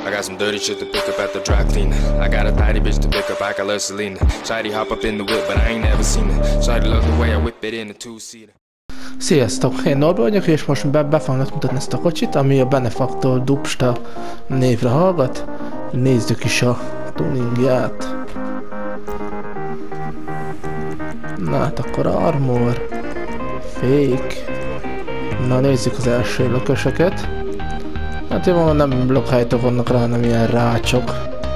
I got some dirty shit to pick up at the dry cleaner. I got a tidy bitch to pick up, I got love Selena. Shady hop up in the whip, but I ain't never seen her. Shady love the way I whip it in a two-seater. Sziasztok, én Norbi vagyok, és most be fognak mutatni ezt a kocsit, ami a Benefactor Dubsta névre hallgat. Nézzük is a tuningját. Na hát akkor Armor, Fake. Na nézzük az első lököseket. Hát jó, nem blokkhelytok vannak rá, hanem ilyen rácsok.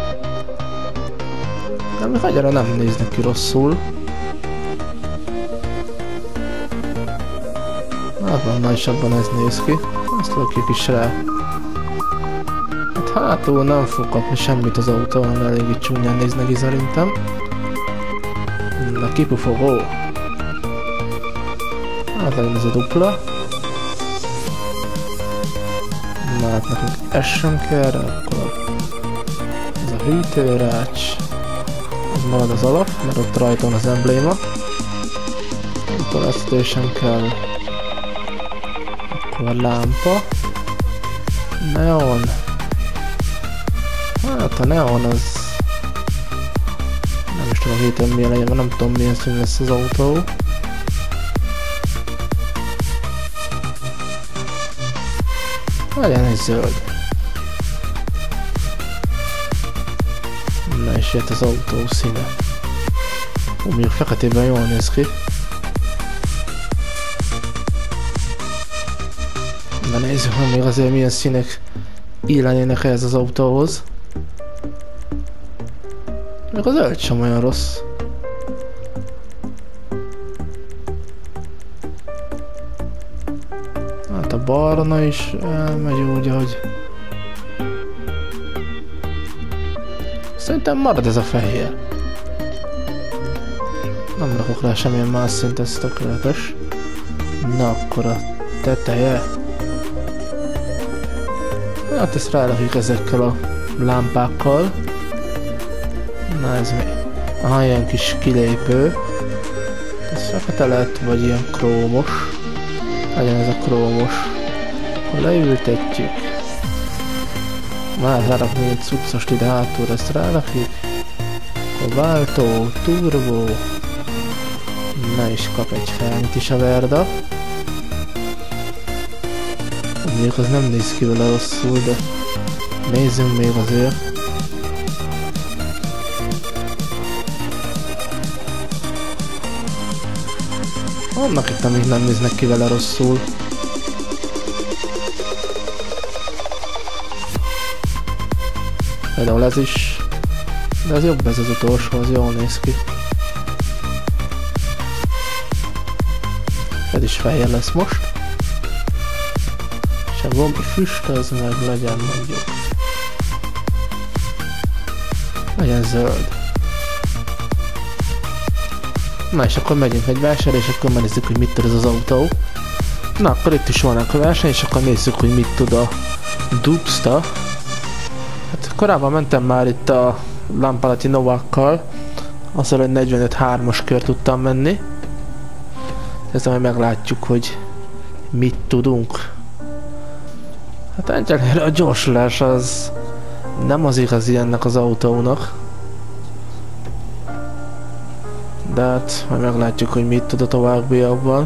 Ami hagyjára nem néznek ki rosszul. Abban nagysabban ez néz ki. Ezt lökjük is rá. Hát hátul nem fog kapni semmit az autó, hanem eléggé csúnyán néz neki szerintem. Na kipufogó. Hát legyen ez a dupla. Na hát nekünk ez sem kell, akkor ez a hűtőrács. Ez marad az alap, mert ott rajta van az embléma. Akkor ezt sem kell. Akkor lámpa. Neon. Hát a neon az... Nem is tudom héten milyen legyen, mert nem tudom milyen szín lesz az autó. Legyen egy zöld. Na és jött az autó színe. Mondjuk feketében jól néz ki. Na nézzük, hogy még azért milyen színek illenének ehhez az autóhoz. Még a zöld sem olyan rossz. Hát a barna is elmegy úgy, ahogy... Szerintem marad ez a fehér. Nem rakok rá semmilyen más szint, ez tökéletes. Na akkor a teteje. Hát ezt rárakjuk ezekkel a lámpákkal. Na ez mi? Aha, ilyen kis kilépő. Ez fekete lett, vagy ilyen krómos. Legyen ez a krómos. Akkor leültetjük. Már rárakni egy cuccost ide hátul, ezt rárakjuk. Akkor váltó, turbo. Na is kap egy felnyt is a Verda. Mondjuk az nem néz ki vele rosszul, de nézzünk még azért. Vannak itt, amik nem néznek ki vele rosszul. Például ez is. De ez jobb, ez az utolsó, az jól néz ki. Ez is fehér lesz most. És a gombi füst az meg legyen mondjuk. Legyen zöld. Na és akkor megyünk egy versenyre, és akkor megnézzük, hogy mit tud ez az autó. Na akkor itt is vannak a verseny, és akkor nézzük, hogy mit tud a Dubsta. Hát korábban mentem már itt a Lampalati Novakkal. Azzal, hogy 45-3-as kör tudtam menni. Ezzel majd meglátjuk, hogy mit tudunk. Hát egyelőre a gyorsulás az nem az igazi ennek az autónak. De hát majd meglátjuk, hogy mit tud a továbbiakban.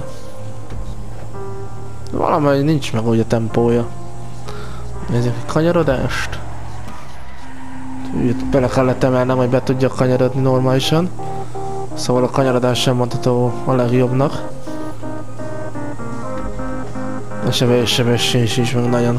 Valahogy nincs meg úgy a tempója. Nézzük a kanyarodást. Itt bele kellett emelnem, hogy be tudjak kanyarodni normálisan. Szóval a kanyarodás sem mondható a legjobbnak. A sebesség sincs meg nagyon.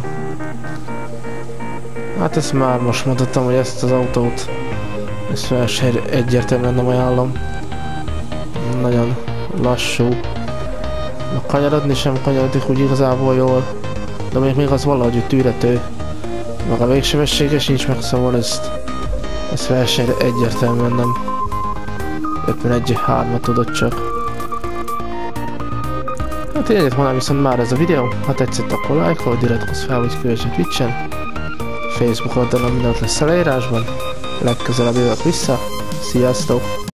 Hát ezt már most mondhatom, hogy ezt az autót ezt egyértelműen nem ajánlom. Nagyon lassú. Kanyarodni sem kanyarodik úgy igazából jól. De még az valahogy tűrető. Meg a végsebessége sincs meg, szóval ezt versenyre egyértelműen nem. 51-3-at tudott csak. Hát én egyet viszont már ez a videó. Ha tetszett, akkor lájkolj, iratkozz fel, vagy kövess a Twitchen. Facebook oldalon mindent lesz a leírásban. Legközelebb jövök vissza. Sziasztok!